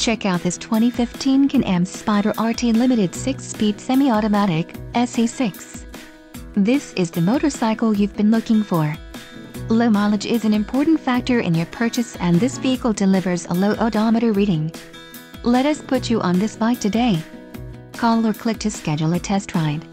Check out this 2015 Can-Am Spyder RT Limited 6-speed semi-automatic, SE6. This is the motorcycle you've been looking for. Low mileage is an important factor in your purchase, and this vehicle delivers a low odometer reading. Let us put you on this bike today. Call or click to schedule a test ride.